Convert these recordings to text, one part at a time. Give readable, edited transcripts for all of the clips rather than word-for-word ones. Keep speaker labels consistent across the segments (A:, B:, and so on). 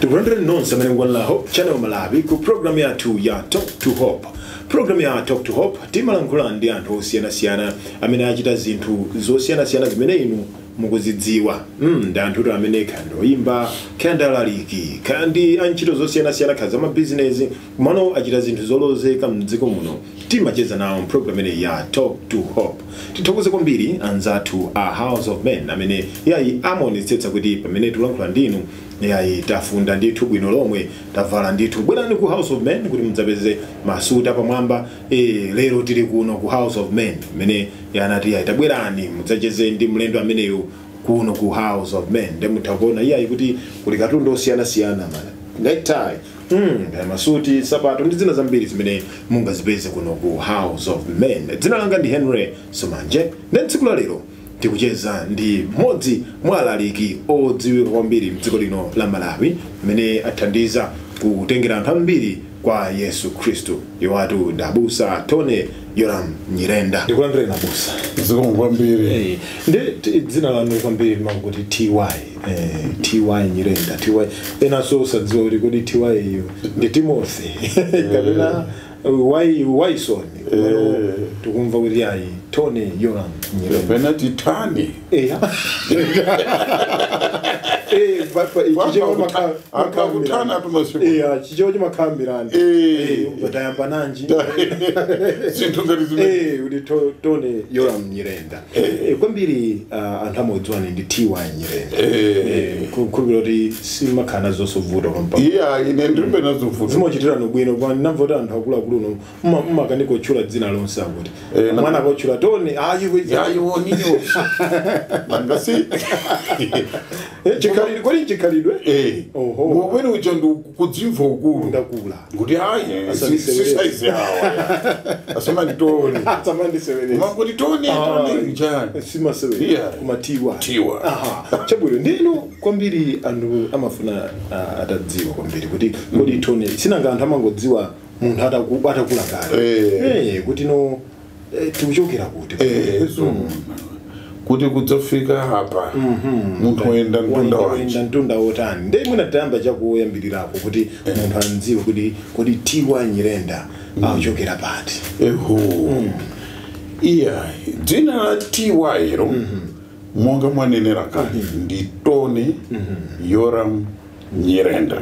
A: Tukurandere nonse mwenengwana Hope Channel Malawi ku program yathu ya Talk to Hope. Program ya Talk to Hope timalankhula ndi anthu osiyana-siyana amene achita zinthu zosiyana-siyana zimene inu mukuzidziwa. Ndi anthu amene kandoimba, kandalaliki, kandi antchito zosiyana-siyana kaza ma business kumano achita zinthu zolozeka mdziko muno. Timacheza nawo program ine ya Talk to Hope. Tithokoze kwambiri anzathu a House of Men amene yayi amonetsetsa kuti pamene tulankhula ndinu yayi tafunda ndithu bwino lomwe tavala ndithu bwerani ku House of Men kuti mudzapeze masuta pamwamba. Lero tili kuno ku House of Men amene yanati yayi tabwerani mudzacheze ndi mlendo ameneyo kuno ku House of Men. Ndemuthakuona yayi kuti kuli katundu osiyana-siyana mana necktie masuti sapato ndi zina zambiri zimene mungazipeze kuno ku House of Men. Dzina langa ndi Henry Somanje. Tsiku la lero tikucheza ndi modzi mwa alaliki odziwika kwambiri mdziko lino la Malawi amene athandiza kutengera anthu ambiri kwa Yesu Kristu. Iwatu ndabusa Tone Yoram Nyirenda. Ndikulandire nabusa.
B: Zikomo kwambiri.
A: Ndi dzina lanu kwambiri makuti TY Nyirenda. TY ena so sadziwa kuti kodi TY iyo ndi Timothy. Kapena why son? Tukumva kuti yayi Tone Yoram Nyirenda.
B: Pena titani.
A: Papa ichicho
B: akakutana tumasiku.
A: Chicho chimakambirana. Batayamba nanji.
B: Zinthu ngati zimene.
A: Uli Tone Yoram Nyirenda. Kwambiri anthu amodziwani ndi TY Nyirenda. Kubira kuti simakhana zosovuta kwamba.
B: Ine ndiribe nazovuta.
A: Zimochitira nobwino kwa ndinamvota anthu akuluakulu no mmakaniko chula dzina lonse akuti. Mwana kochula Tone
B: ayiwoniyo. Mangasi.
A: Chikalidwe kodi chikalidwe?
B: Mubwene ucho ndikudzimva ukulu.
A: Ndakula.
B: Kuti hayi sisize yawa. Asema nditone.
A: Asema ndisewereza.
B: Makuti Tone njani.
A: Sima sewe. Kumatiwa.
B: Tiwa.
A: Chabwino ndino kwambiri anthu amafuna atadziwa kwambiri kuti kodi Tone sinanga anthu amangodziwa munthu atakula kale. Kuti no tikuchokera kuti.
B: Kuti kudzafika hapa munthu wenda
A: ntunda wotani ndi mwina tayamba chakuyambirirapo kuti munthu anziwe kuti kodi TY Nyirenda akuchokera pati.
B: Dzina la TY ro monga mwanenera kale ndi Tone Yoram Nyirenda.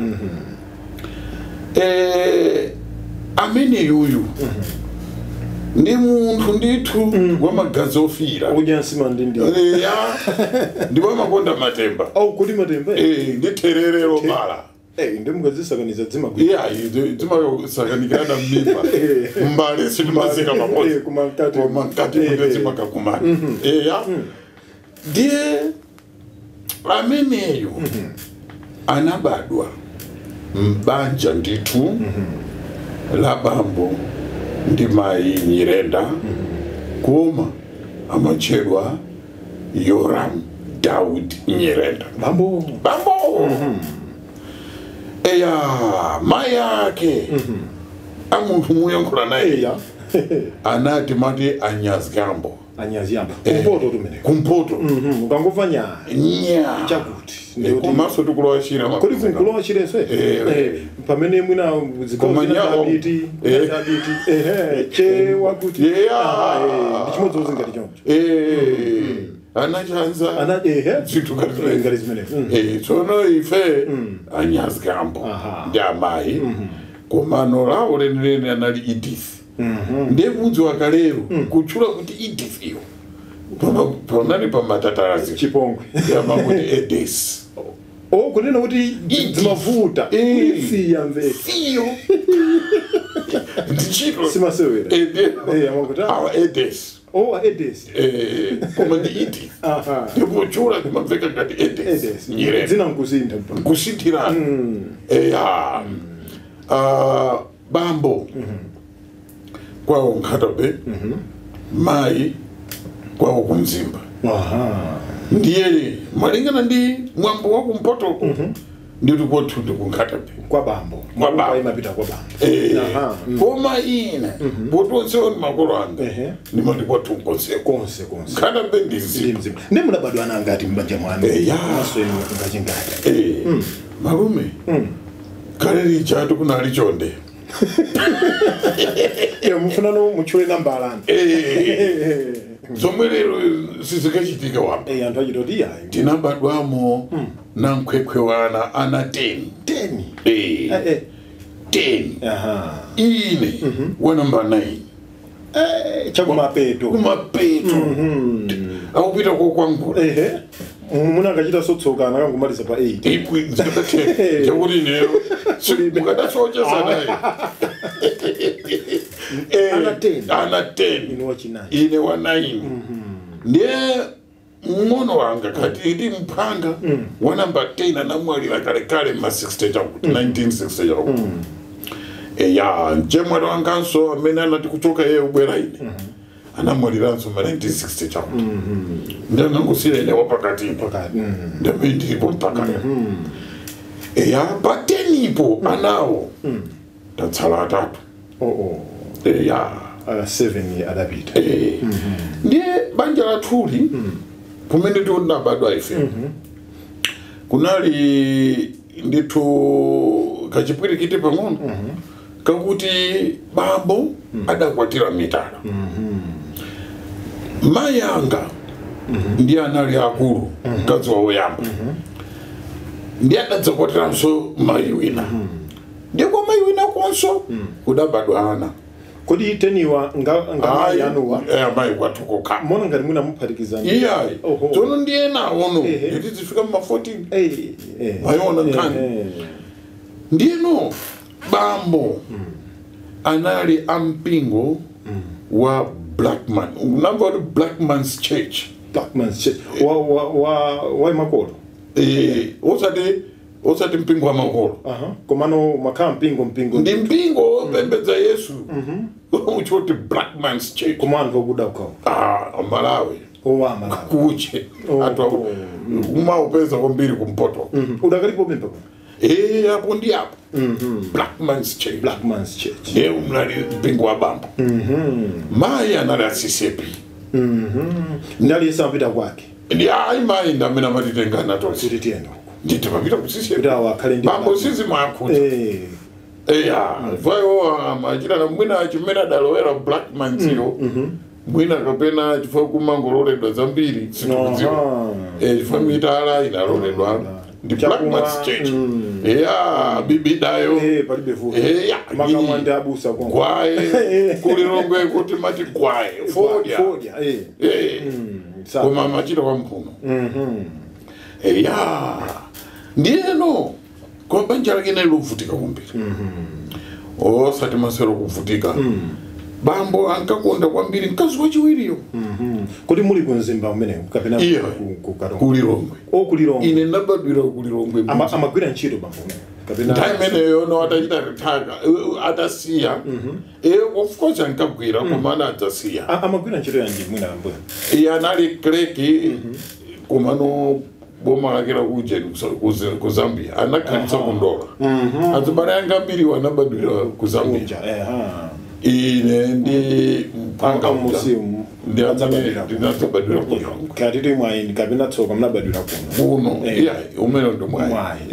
B: Amene yuyu ndi munthu ndithu wamagazi ofira
A: ujansima ndi
B: ndi wamakonda matemba
A: kodi matemba
B: ndi tererero bala
A: ndi mungazisakaniza dzima
B: sakanikana mmimba mbale sitimazika mapozi kumankati mungazima kakumani ndiye ameneyo anabadwa mbanja ndithu la bambo ndi mai Nyirenda koma amachedwa Yoram Daud Nyirenda. Bambo. Mai yake amuntu muyankhula naye anati mati Anyazgambo.
A: Kumpoto tumene.
B: Kumpoto.
A: Ukangova nya chakuti.
B: Kumaso tukulowashira
A: makoti kunkulowashira se pamene mwina zikomanyabiti che wakuti ndichimodzi uzingati choncho
B: anachanza zinthu ngati
A: zimene
B: tsono ife Anyazgambo ndi amayi komano lawo lenileni anali Edith ndiye mudzi wakalero kutchula kuti Edith iyo panali pamatatalazi
A: chipongwe
B: yamakuti Edith.
A: Kunena kuti zimavuta siya mve
B: siyo ndichito
A: simasewera
B: amakuta Edith
A: Edith
B: koma ndi Edith ndikuchula ndimamveka ngati Edith Nyirenda
A: dzina nkusintha
B: kusinthirana bambo kwawo Nkhatabe mai kwawo kumzimba ndiye malingana ndi mwambo wa kumpoto ndiri kwathundi kunkhatabe
A: kwa bambo imapita kwa bambo
B: koma ine potonsewo ni makolo anga ndimati kwathu konse nkhatabe ndizimu
A: ndi munabadwa nangati mbanja mwanu
B: maso
A: ngachingati
B: malume kale lichatu kuna lichonde
A: mufuna no muchule namba alani
B: zomwe lero sizikachitika wamba
A: anthu achitotiya
B: tinabadwamo na nkhwekhwe wana ana 10 10 ine wa namba 9
A: chakumapeto
B: akupita kokwangula
A: muna akachita sotsokana akangomaliza pa 8
B: chakuti nero mukadasochesa naye ana 10 ine wa 9 ndiye mng'ono wanga kati ndi mphanga wa namba 10 anamwalira kalekale ma 60 chakuti 1960 chakuti ya chemwali wanganso amene anati kuchoka yeye ubwera ine anamwaliranso ma 1960 chakuti ndiye nangosira ine wapakati ndiye ndilipo mpaka ya patenipo anawo tatsala 3 ya
A: 7 adapita
B: ndiye banja la thuli kumene tionabadwa ife kunali ndithu kachipwirikiti pang'ono kakuti bambo adakwatira mitala mayi anga ndiye anali akulu mkazi wawo yamba ndiye adadzakwatiranso mayi wina ndiye kwa mayi wina konso kudabadwa ana
A: kodi iteniwa nga yanuwa
B: mayi kwatukoka
A: mona ngati mwina muphatikizana
B: iyayi tsono ndiye nawono nditi zifika ma 14 mayona nkani ndiyeno bambo anali ampingo wa Blackman unamva kuti Blackman's Church
A: wa makolo
B: osati mpingo wa makolo
A: komano makhala mpingo
B: ndi mpingo opembedza Yesu uchoti Blackman's Church
A: koma anthu okuda ukawo
B: Malawi kuche anthu umaupeza kwambiri kumpoto
A: udakalipo pempe
B: hapo ndi hapo Blackman's Church unali mpingo wa bambo mayi anali asisepi
A: ndali yesapita kwake
B: ndi ayi mayi ndamene amatitengana tonse
A: kuti tiyenda
B: nditi papita kusisepi
A: wakhale ndi
B: bambo sisi makuti vayo machita na mwina achimene adalowera Blackman's yo mwina kapena chifukwa kumangololedwa zambiri sikudziwa chifukwa mitala inaloledwa ndi Blackman's Church bibidayo
A: palibe vuto makamwande abusa
B: kwaye kulilongwe kuti mati kwaye fodya koma machita kwa mphuno ndiyeno kwa banja lake lilovutika kumbiri osati masero kuvutika bambo ankakonda kwambiri mkazi wachiwiriyo
A: kuti muli kunzimba umene kapena
B: kulilongwe ine ndabadwira kulilongwe
A: amagwira ntchito bambo kapena
B: ndaimeneyo no atachita ritaka atasiya of course ankagwira koma anadzasiya
A: amagwira ntchito yanji mwina ambuya
B: anali kleki komano boma lakira ku Zambia anakhalisa kundola azibale anga mbiri wanabadwira ku Zambia ine ndi
A: panga musimu
B: ndi azabadwira kuno
A: katiti mwaini kapena tsoka mnabadwira
B: kuno umene ndo mwayi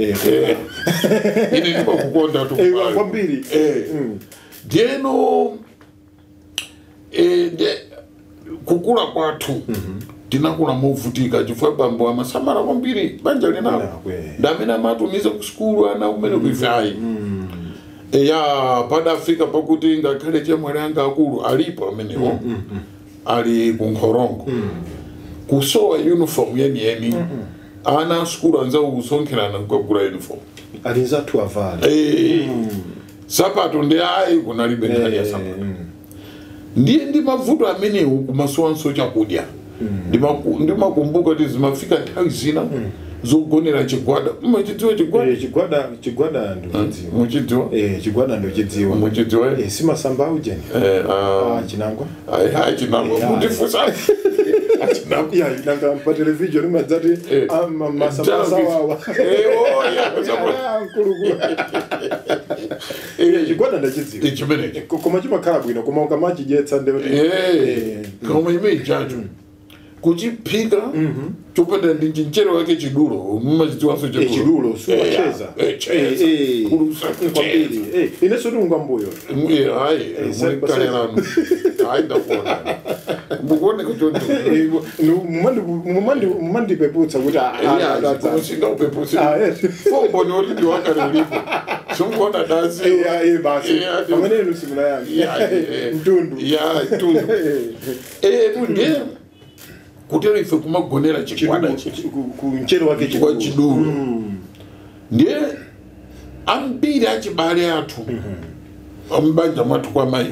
B: ine ndipo kukonda tu
A: kwambiri
B: ndieno kukula kwathu tinakula movutika chifukwa bambo amasamala kwambiri banja linako ndamene amatumiza ku sukulu ana umene kuivayi padafika pakuti ngakhale chemwali anga akulu alipo amenewo ali ku Nkhorongo kusowa uniform yeni ana sukulu anzawo kusonkherana kukagula uniform
A: alizatu avala
B: sapato ndi ayi kunalibe nkhani ya sapato ndiye ndi mavuto amenewo kumasowanso chakudya ndimakumbuka kuti zimafika nthawi zina zogonera chigwada muchidziwa
A: chigwada ndochidziwa
B: muchidziwa
A: chigwada ndochidziwa
B: muchidziwa
A: simasamba ujeni chinangwa
B: chinangwa mutifusa
A: nanga pa television madzati masamba sawawa chigwada ndachidziwa
B: chimenechi
A: koma chimakhala bwino koma ukamachidyetsa
B: koma imene chacho kuchipika chopanda ndi chinchero wake chidulo mumachidziwanso
A: chidulo suwacheza kwambiri ineso tungwambuyo
B: mulikalelano ndakuona mukuone kuchonto
A: mumandipeputsa kuti
B: singakupeputsa fombo nioti ndiwakale ulipo sumukuona dasi
A: basi pamene nusimula yangu mtundu
B: ndiye kutero ife kumagonera chikwada
A: kunchero wake
B: chidulu ndiye ambiri achibale athu ambanja mwathu kwa mayi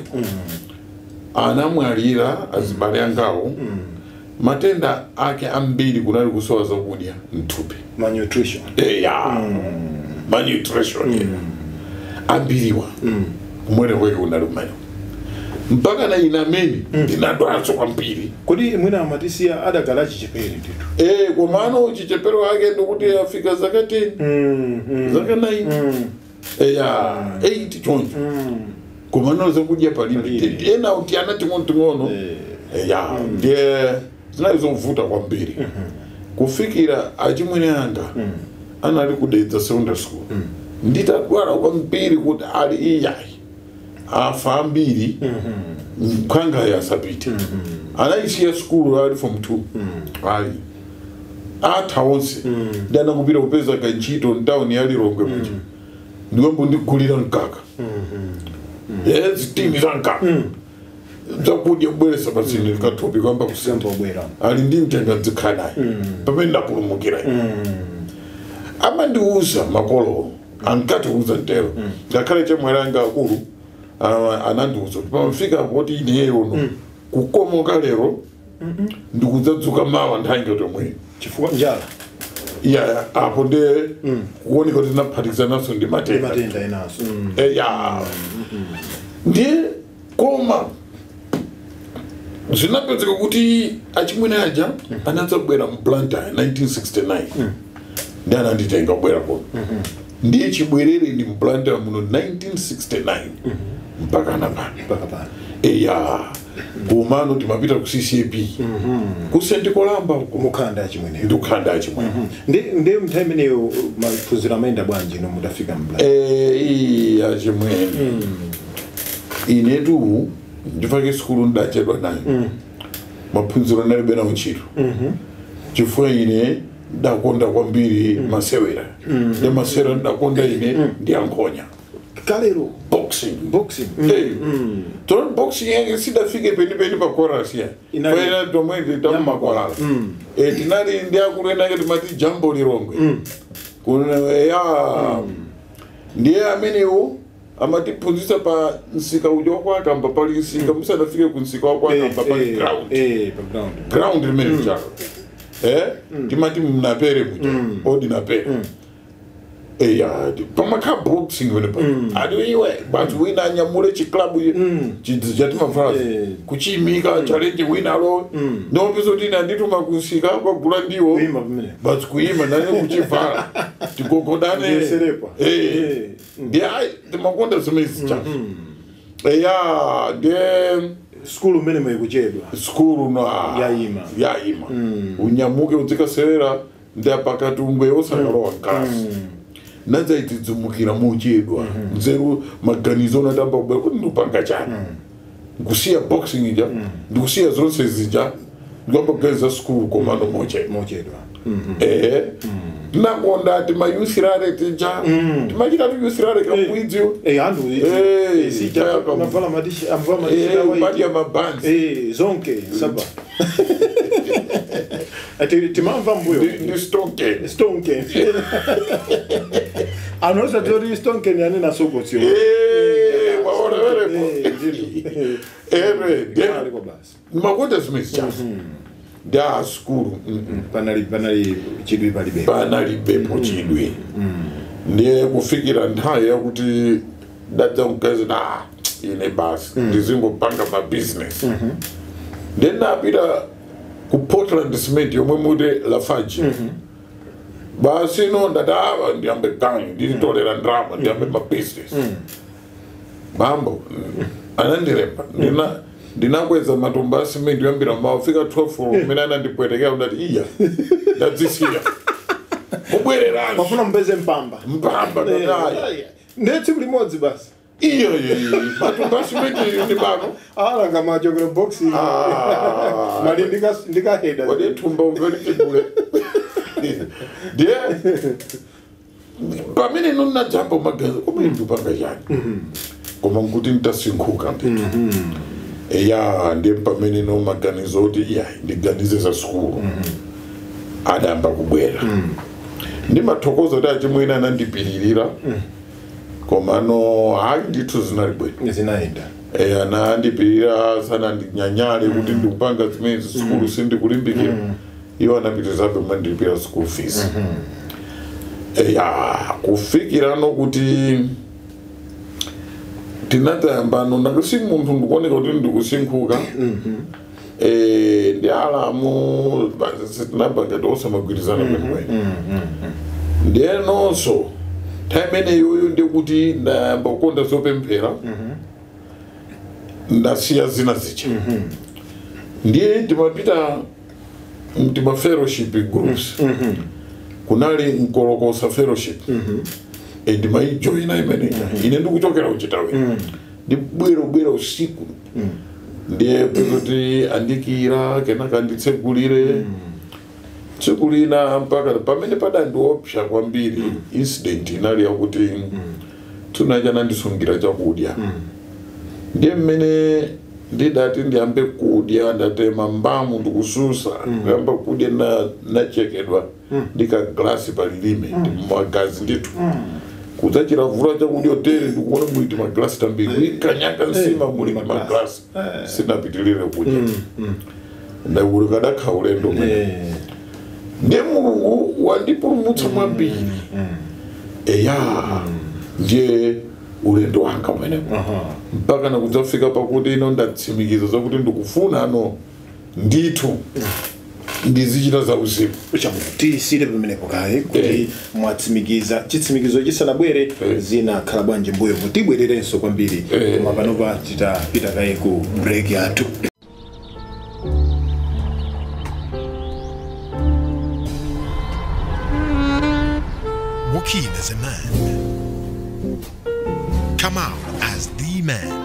B: anamwalira azibale angawo matenda ake ambiri kunali kusowa zakudya mthupi
A: malnutrition
B: malnutrition ambiriwa kumwere wake unalumayo mpaka na inameni ndinadwaso kwambiri
A: kodi mwina amatisiya adakala chichepere nditu
B: kwa maana uchichepere wake ndikuti afika zaka 10 zaka 9 8 choncho kwa maana zakudya palibe ena uti anati ngono ndiye zinazovuta kwambiri kufikira achimwene anga anali kudedza secondary school nditadwala kwambiri kuti ali iyayi afa ambiri kwanga yasapita anaisiya skulu ali form 2 ali atha onse ndana kupita kupeza kanchito ntawuni yali Lilongwe muja ndiwembo ndigulira mkaka zitini za mkaka zakudya kubweresa pasini likathupi kwamba
A: kusemba obwera
B: ali ndi mtenga dzikhanayi pamene ndapulumukira ama ndiuza makolo ankatiuza ntero ngakhale chamweranga akulu anandiuza kuti pamafika poti ineyo uno kukomoka lero ndikudzadzuka mawa nthawi tomwe
A: chifukwa njala
B: apo nde kuoneka kuti naphatikizanaso ndi matenda
A: enaso
B: ndiye koma zinapezeka kuti achimwene aja anadzabwera mu Blantyre 1969 ndi ananditenga kubwera kono ndiye chibwerere ndi mu Blantyre muno 1969 mpaka napano kumano timapita ku CCAP ku St. Columba
A: kumukanda achimwene
B: ndukanda achimwene
A: ndi mnthawi imeneyo maphunziro amayenda bwanji no mudafika mu Blantyre
B: achimwene inetu ndifake skulu ndachedwa nayo maphunziro nalibe nawo ntchito chifukwa ine ndakonda kwambiri masewera ndi masewera ndakonda ine ndi ankhonya
A: kalero
B: boxing
A: tono
B: boxing yake sidafike penipeni pa chorus ya kwera tomwezi tammakwalala tinali ndi akulena ngati mati jambo Lilongwe kuna ndiye amenewo amatiphunzitsa pa nsika uja wakwakamba pali nsika musadafike ku nsika wakwakamba pali ground limene mchaka timati mnapere muja odi napere pamakha boxing wenepa adiwe batu wina anyamule chiklabu chidzi chatimafala kuchimika challenge wina alo ndopeza kuti ndituma kusika kwagula ndiwo batu kuima nane kuchivala tikokodane ndiye timakonda zimezi chafu ndiye
A: skulu mene mwekuchedwa
B: skulu yaima unyamuke udzikasewera ndapakatumbwe osakalowa nkasi nadzaitidzumukira muchedwa nzeru maganizo natamba kubwera kuti ndipanga chani ndikusiya boxing ija ndikusiya zonse zija ndikambogeza skulu komano mochedwa tinakonda timayusirare tija timachita tuyusirare kamwidziyo
A: ya
B: mabanzi
A: zonke saba timamva mbuyo
B: ndi
A: stonke anoza tori stonke ni anena sokotio
B: waona makonda zimezi chafu nda skulu
A: panali chidwi
B: panalibepo chidwi ndiye kufikira nthawi yakuti dadza mkazi ine basi ndizingopanga mabusiness ndiye ndapita ku Portland Cement yomwe muti Lafarge basi no ndatawa ndiyambe gangi nditolera ndrama ndiyambe mabusiness mambo anandilemba ndinakweza matomba asimenti yambira mawafika 12 mena anandipwetekea undati iya ndadzisiya kubwererani
A: mafuna mpeze mpamba
B: tatayi
A: ndetse kuli modzi basi
B: iyo matomba asimenti ndi bako
A: ala kama chokero boxi mali ndika header
B: wade tumba ungalikebule ndiye pamene nonna jambo magazi koma ndupanga yani koma nguti ntasinkuka mpetu eya ndiye pamene no maganizo oti ya ndiganize za skulu adamba kubwera ndi mathokozo ati achimwena anandipilirira koma no hayi ndithu zinalibwera
A: zinaenda
B: anandipilira sana ndinyanyale kuti ndikupanga zimene skulu sindikulimbikira iwo anapitizabe mandilipira school fees kufikira no kuti tinatayambano ndakasi munthu ndikuoneka kuti ndikusinkhuka ndi alamu sitinapangati osamagwirizana kwenikweni ndiye nonso nthawi imeneyoyo ndikuti ndayamba kukonda zopemphera ndasiya zina zicha ndiye timapita mtima fellowship groups kunali mkolokosa fellowship ndimayijoyina imeneyi ine ndikuchokera kuchitawe ndibwera usiku ndiye kuti andikira kenaka anditsegulire tsekulina mpaka pamene padandiopsa kwambiri incident inali yakuti tunaja nandisungira chakudya ndiye mmene ndidati ndiyambe kudya ndatema mbamu ndikususa ndiyamba kudya nachekedwa ndika glasi palilime ndimagazi ndithu kudzachiravula chakudya tere ndikuona muiti maglasi tambiri ikanyanga nsima muli maglasi sinapitilire kudya ndaulika dakha ulendo ndiye mulungu wandipulumutsa mwambiri ndiye ulendo wanga umenepo mpaka nakudzafika pakuti ino ndatsimikiza zakuti ndikufuna ano ndithu ndizichita za uzimu
A: tisire pamenepo kaye kuti mwatsimikiza chitsimikizo chisanabwere zinakhala bwanji mbuyo mutibwererenso kwambiri koma panopa titapita kaye ku break yathu.
C: Walk in as a man. Come out as the man.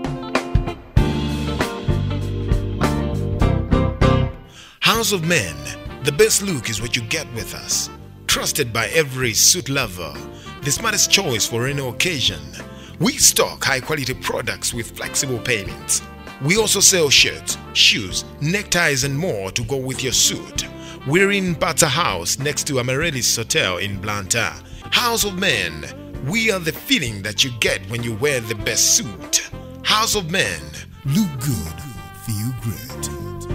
C: House of Men, the best look is what you get with us. Trusted by every suit lover, the smartest choice for any occasion. We stock high-quality products with flexible payments. We also sell shirts, shoes, neckties and more to go with your suit. We're in Bata House next to Amaryllis Hotel in Blantyre. House of Men, we are the feeling that you get when you wear the best suit. House of Men, look good, feel great.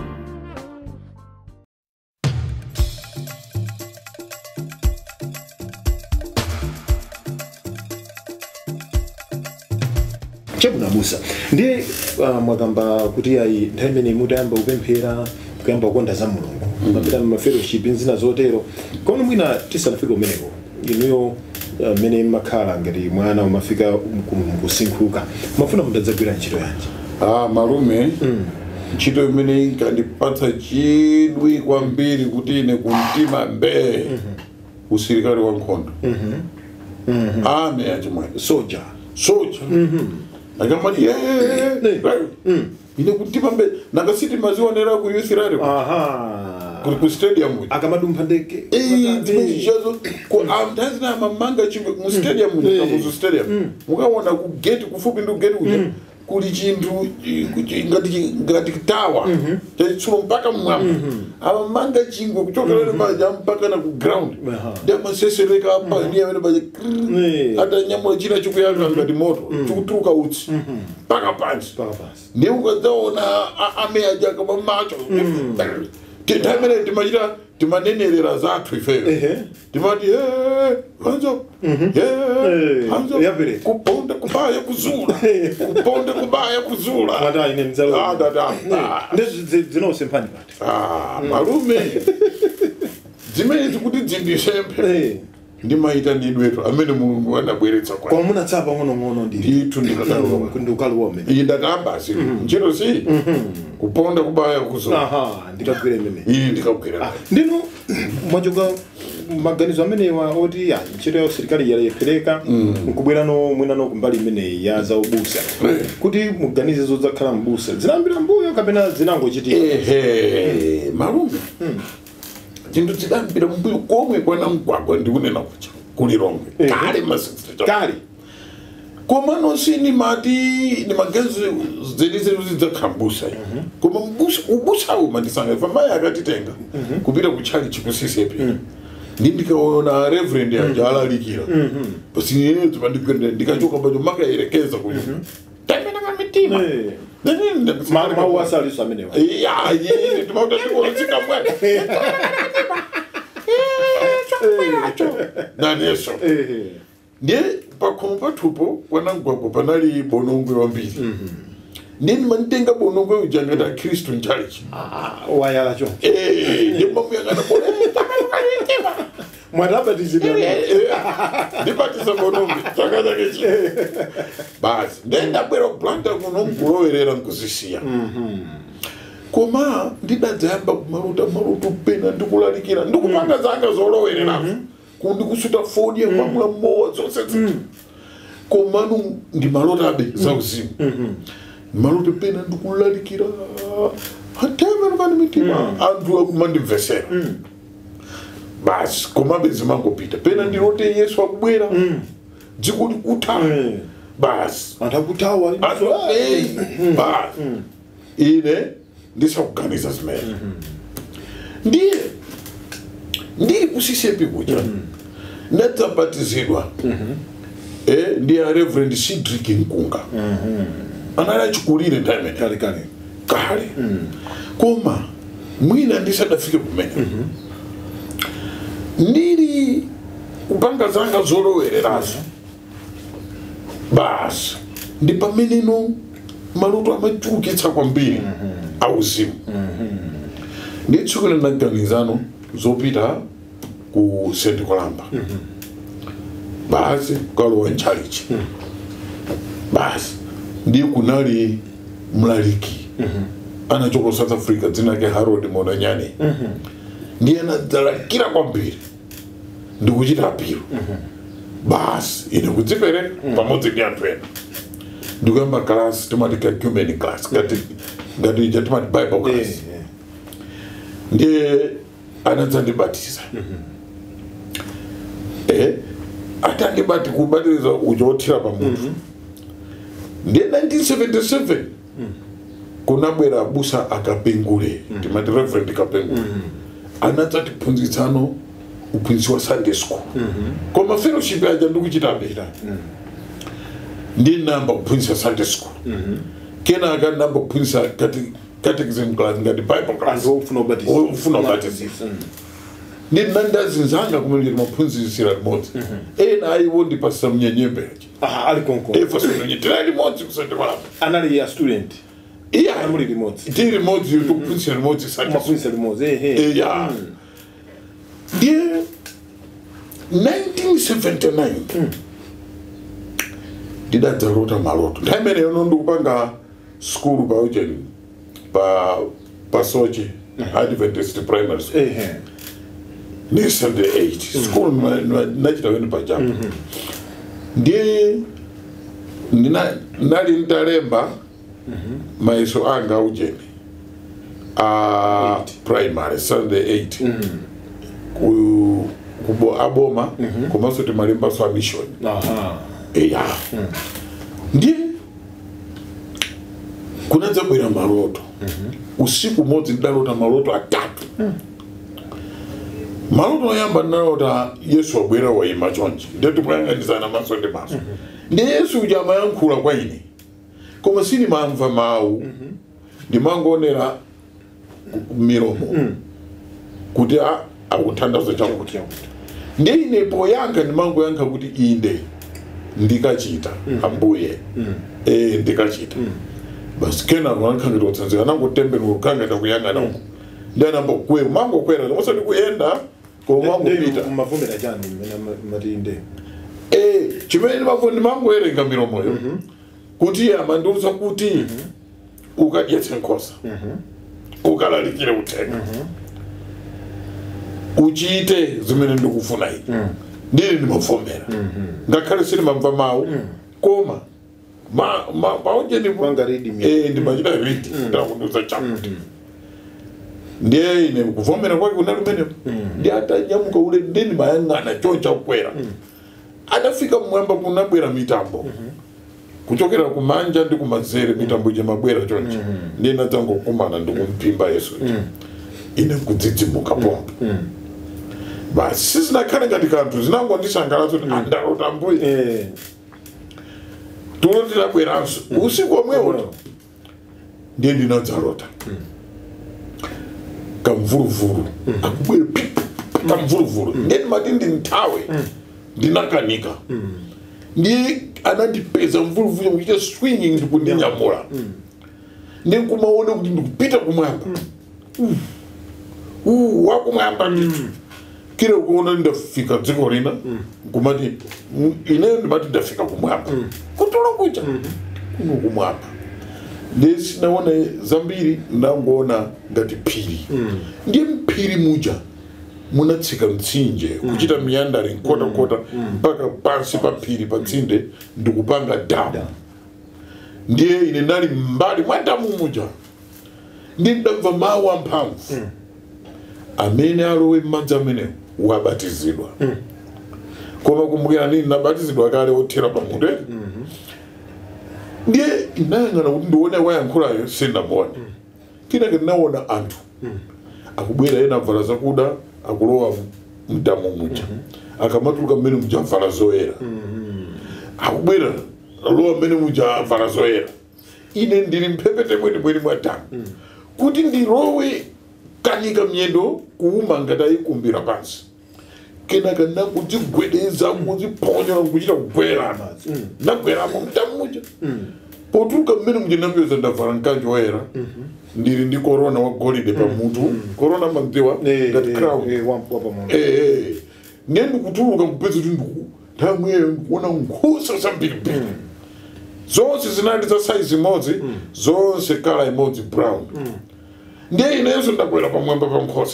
A: Chabunabusa ndiye mwagamba kuti ayi nthawi imene mutayamba kupemphera kuyamba kukonda za mulungu mapita mafellowship nzina zotero kono mwina tisanafika umeneko inuyo mene makhala ngati mwana umafika kusinkhuka mafuna mutadzagwira ntchito yanji
B: malume ntchito imene ikandipatsa chidwi kwambiri kuti ine kumtima mbee usilikali wa nkhondo ame achimwene
A: soja
B: akamati ine kumtima mbee nakasiti mazionera ku youth rally ku stadium
A: akamadumpha ndege
B: zimezichazo amtazi na mamanga chingwe mu stadium mu stadium mukaona ku gate kufupi ndi gate kuja kuli chinthu ngati tawa chachitsulo mpaka mmwamba amamanga chingwe kuchokera paja mpaka na ku ground ndi amasesereka apa ndi amene paja atanyamula china chikuyaka ngati moto chikutuluka utsi mpaka pansi ndi ukadzaona ameaja kama macho timene timachita timanenerera zathu ifeyo timati hanzo kuponda kubaya kuzula kuponda kubaya kuzula
A: mata ine mzalo ndezi zinosempani pati
B: malume zimene tikuti dzindisemphe ndimaita nidwetu amene mulungu anabweretsa
A: kwa muna tsapa ngono ndiri
B: itu ndikadalo
A: ndikaluome
B: iyi ndakamba si njero si kuponda kubaya kuzo
A: ndikagwira imene
B: iyi ndikagwira
A: ndino mwachoka maganizo amene oti ya ntchito ya usilikali yalephereka nkubwera no mwina no kumbali imene ya za ubusa kuti muganize zodzakhala mbusa zinambira mbuyo kapena zinangochitika
B: malume chinthu chidambira mbuyo komwe kwana mgwagwa ndikunena kucha kuli Longwe kale ma-60
A: kale
B: koma nosini mati ni magenzi zilizo zidzakhambusa koma ubusa umandisanga famaya akatitenga kupita kuchali chikusisepe ndikaona reverend ajala likira basi yeye tumandikwenda ndikachoka bacho makayerekeza kuyo tamena kamitima
A: mama wasali samenewa
B: yeye tumauta ndikotsika mwana naneso ndiye pakhomo pathupo kwanangwagwa panali bonongwe wambiri ndini manitenga bonongwe ujangata Kristu nchalichi
A: wayala cho
B: ndimamu yakana bole
A: mwarabatizidwa
B: ndibatiza bonongwe chakata kechi basi ndenda bwera kuplanta kuno mkulowerera nkuzisiya koma ndidadzayamba maluta pena ndikulalikira ndikupanga zanga zolowererazo kundikusuta foni yamwamula mmowa zonse koma ndi malota abe zauzimu malota pena ndikulalikira hatema nukani mitima anthu akumandimvesera basi koma bezimangopita pena ndilote Yesu akubwera dziko likutha basi
A: antakutawa
B: basi ine ndisakuganiza zimene ndiye ndiri kusisepi kucha ndadzabatizidwa ndiye Reverend Cedric Nkunga anali achikulire nthawi kale koma mwina ndisadafike kumene ndiri kupanga zanga zolowererazo basi ndi pameneno maluto amachulukitsa kwambiri auzimu nditsukira naganizano zopita ku St. Columba basi kalowa nchalichi basi ndi kunali mlaliki anachoka South Africa dzina lake Harold Monanyane ndiye anadzalakira kwambiri ndikuchita apiro basi ine kudzipereka pamodzi ndi anthu ena ndikuyamba class timati catechumen class ngati timati Bible class ndiye anadzandibatiza atandibati kubatiza uchothira pamunthu ndiye 1977 kunabwera abusa akapengule timati Reverend Kapengule anadzatiphunzitsano uphunzitsi wa Sunday school koma fellowship yaja ndikuchitabe ndi namba kuphunzitsa Sunday school kena namba kuphunzitsa catechism class ngati Bible class
A: ufuna
B: ubatizisa ndi nandazinzanga kumene maphunzitsira limodzi ena ayiwo ndi pastor Mnyenyembe
A: ali konko
B: pastor Mnyenyembe limodzi kusende kwala
A: anali ya student amuli limodzi
B: ndi limodzi tukuphunzitsira limodzi
A: maphunzitsira limodzi
B: ndiye 1979 ndidadzalota maloto nthawi imeneyo ndikupanga school pa Eugene pa Sochi Adventist Primary School ni 78 school nachita wenu pa Japan ndiye nali ndalemba maiso anga Eugene primary Sunday 8 kubo aboma komanso timalemba so mission ndiye kunadza bwera maloto usiku modzi ndalota maloto atatu maloto oyamba ndalota Yesu abwera wayima chonchi ndiye tikuyang'anizana maso ndi maso ndiye Yesu uja amayankhula kwa ine koma sindimamva mawu ndimangoonera milomo kuti akuthandaza chakuti ndiye ine poyankha ndimangoyankha kuti inde ndikachita ambuye ndikachita basi kena wanankhangira utsanzika nangotembenuka ukangenda kuyang'ana uko ndiye anambokwera mangokwera osati kuyenda
A: koma ngopita mavomera chani matinde
B: chimene mafundi mangu erenga milomoyo kuti amandiuza kuti ukadyetse nkhosa ukalalikire uthenga uchite zimene ndikufuna ine ndili ndimavomera ngakhale sinimamva mawu koma maonje ndimachita ridi ndakundiuza chakuti ndiye ine kuvomera kwake kunali kumenepo ndi atanyamuka ule ndeni mayang'ana choncha kukwera adafika mmwamba kunabwera mitambo kuchokera kumanja ndi kumanzere mitambo mabwera choncha ndiye nadzangokumana ndikumpimba Yesu ine kudzidzimuka pompo basi sizinakhale ngati kanthu zinangondisangalatsa kuti andalota mbuye tulo tidabweranso usiku omwewo ndiye ndinadzalota kamvuluvulu akubwera kamvuluvulu ndiye ndimati ndinthawe ndinakanika ndiye anandipeza mvuluvulu kuchita swinging ndikundinyamula ndiye kumaona kuti ndikupita kumwamba wakumwamba nditu kile kuona ndafika dziko lina kumati ineyo ndimati ndafika kumwamba kutola kucha kuno kumwamba ndiye sinaona zambiri ndangoona ngati phiri ndiye mphiri muja munatsika mtsinje kuchita miyandari nkota mpaka pansi pa phiri pa tsinde ndikupanga damu ndiye ine ndali mbali mwa damu muja ndiye ndamva mawu amphamvu amene alowe m'madzi amenewo wabatizidwa koma kumbukira nini nabatizidwa kale othera pamutu ndiye inayang'ana kuti ndione wayankhulayo sindamona kenake ndinaona anthu akubwera ena avala zakuda akulowa mdamu muja akamatuluka mmene muja avala zoyera akubwera alowa mmene muja avala zoyera ine ndili mphepete mwenemwene mwa damu kuti ndilowe kanika myendo kuuma ngati ayikumbira pansi kenaka nakudzigwedeza kudziphonyera kuchita kugwera nagweramo mdamu muja potuluka mmene muja napeza ndavala mkanjo woyera ndili ndi korona wa golide pamutu korona madziwa ngati crown ndiye ndikutuluka kupeza kuti nthamweyo ndikuona nkhosa zambirimbiri zonse zinali za size imodzi zonse kala imodzi brown ndiye inenso ndakwera pamwamba pa nkhosa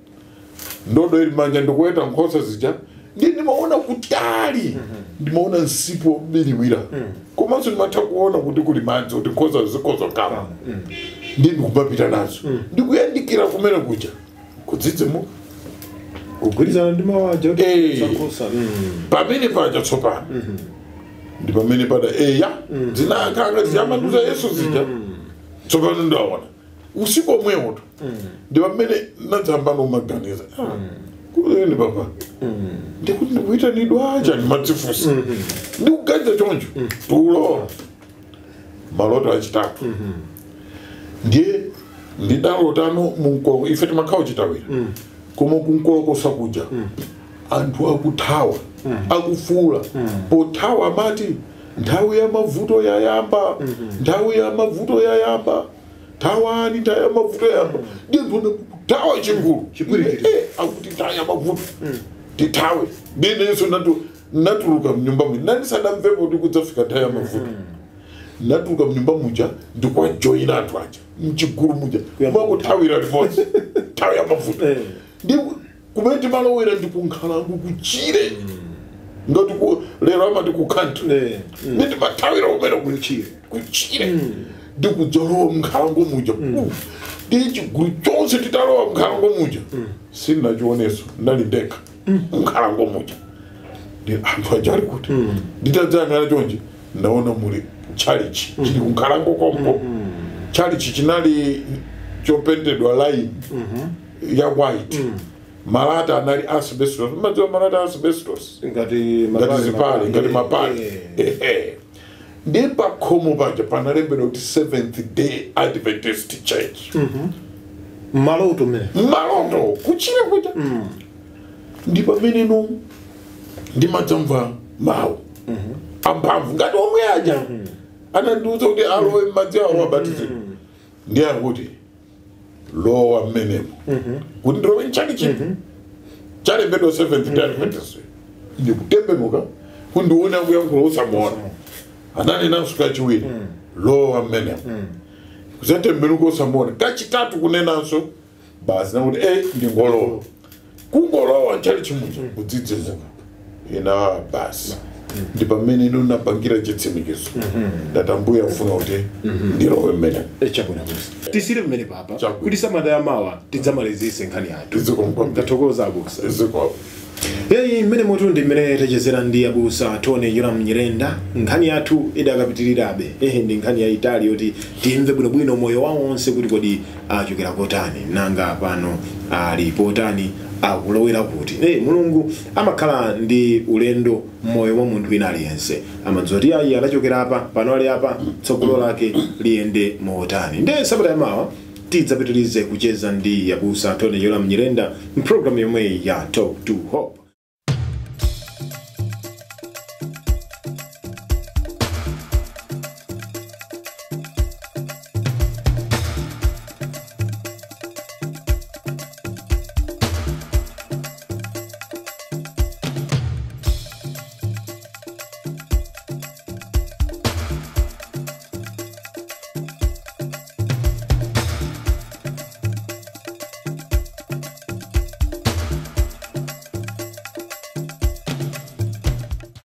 B: ndodo ili manja ndikuweta nkhosa zija ndiye ndimaona kutali ndimaona nsipo biliwira komanso ndimatha kuona kuti kuli madzi kuti nkhosa zikozokama ndiye ndikupapita nazo ndikuyandikira kumene kuja kudzidzimuka
A: kugwirizana ndi mawaja sakhosa
B: pamene paja tsopano ndi pamene pada zinakanga ziyamanduza Yesu zija tsopano ndaona usiku omwewo ndi pamene nadzamba nomaganiza kuleni papa ndikuti ndikuyitanidwa aja ndimadzifunsa ndikuganiza choncho tulo maloto achitatu ndiye ndidalotano munkolo ife timakhawo chitawira koma kunkoloko sakuja anthu akuthawa akufuula pothawa amati nthawi ya mavuto yayamba nthawi ya mavuto yayamba thawani nthawi ya mavuto yayamba ndiye ndona kuthawa chikulu akuti nthawi ya mavuto tithawe ndinenso natuluka mnyumba muja nandisadamvepo kuti kudzafika nthawi ya mavuto natuluka mnyumba muja ndikuwajoyina anthu aja mchigulu muja mwakuthawira limodzi nthawi ya mavuto ndi kumene timalowera ndikunkhalango kuchire ngati lero amati ku country ndi mathawira kumene kuchire ndikudzalowa mkhalango muja ndi chigulu chonse titalowa mkhalango muja sindinachioneso ndali ndekha mkhalango muja ndi anthu aja ali kuti nditadzayang'ana chonje ndaona muli chalichi chili kunkhalango kompo chalichi chinali chopentedwa line ya white malata anali asbestos madziwa malata asbestos ngati zipale ngati mapale ndiye pakhomo paja panalembedwa kuti Seventh Day Adventist Church
A: maloto
B: kuchire kuja ndi pamene ndimadzamva mawu amphamvu ngati omwe aja anandiuza kuti alowe m'madzi awo abatizidwe ndiye akuti lowa mmenemo kuti ndilowe nchalichi chale bedo 7th day Adventist ndi kutembenuka kundiona kuyankhula usamuona anani nansuka chiwiri lowa mmene kuzatembenuka usamuona kachitatu kunenanso basi nakuti ndingolowa kungolowa chali chimudzi kudzidzimuka ina basi ndi pamene ino napangira chitsimikizo ndatambuya ufuna kuti ndilowe mmene
A: chabwino busa tisire mmene papa kuti samata ya mawa tidzamalizise nkhani yathu ndathokoza abusa yeyi mmene mutu ndi mmene techezera ndi abusa Tony Yoram Nyirenda nkhani yathu idakapitirirabe ndi nkhani yayitali yoti timve bwinobwino moyo wawo onse kuti kodi achokera kotani nanga pano ali potani akulowera kuti mulungu amakhala ndi ulendo moyo wa munthu wina aliyense amadziwa kuti ayi anachokera apa pano ali apa tsogolo lake liyende motani nde sabata yamawa tidzapitirize kucheza ndi abusa Tony Yoram Nyirenda mpulogalamu yomwe ya Talk to Hope.